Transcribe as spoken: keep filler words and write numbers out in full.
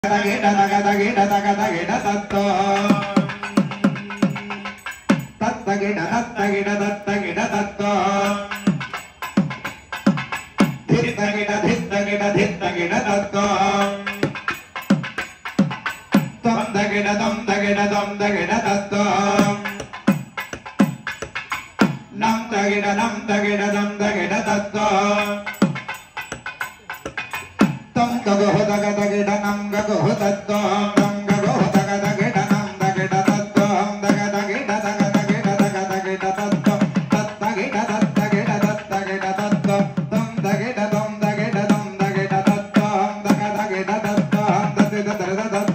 Gita Gita Gita Gita Gita Tatto Tatta Gita Tatta Gita Tatta Gita Tatto Dhitta Gita Dhitta Gita Dhitta Gita Tatto Tamda Gita Tamda Gita Tamda Gita Tatto Namda Gita Namda Gita Namda Gita Tatto Tam gago daga daga nam gago tatto nam gago daga daga nam daga tatto daga daga daga daga daga daga tatto tatta gita tatta gita tatta gita tatto tam daga dam daga dam daga tatto daga daga tatto daga daga